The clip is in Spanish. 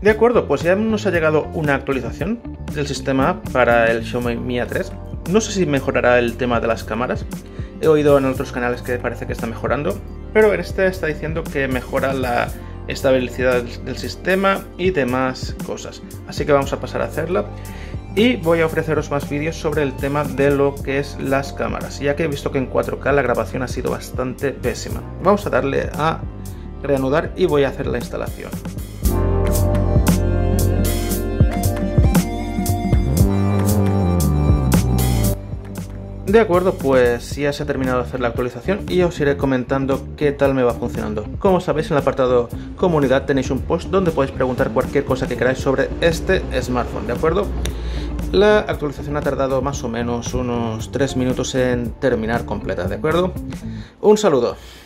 De acuerdo, pues ya nos ha llegado una actualización del sistema para el Xiaomi Mi A3. No sé si mejorará el tema de las cámaras. He oído en otros canales que parece que está mejorando, pero en este está diciendo que mejora la estabilidad del sistema y demás cosas. Así que vamos a pasar a hacerla. Y voy a ofreceros más vídeos sobre el tema de lo que es las cámaras, ya que he visto que en 4K la grabación ha sido bastante pésima. Vamos a darle a reanudar y voy a hacer la instalación. De acuerdo, pues ya se ha terminado de hacer la actualización y os iré comentando qué tal me va funcionando. Como sabéis, en el apartado comunidad tenéis un post donde podéis preguntar cualquier cosa que queráis sobre este smartphone, ¿de acuerdo? La actualización ha tardado más o menos unos 3 minutos en terminar completa, ¿de acuerdo? Un saludo.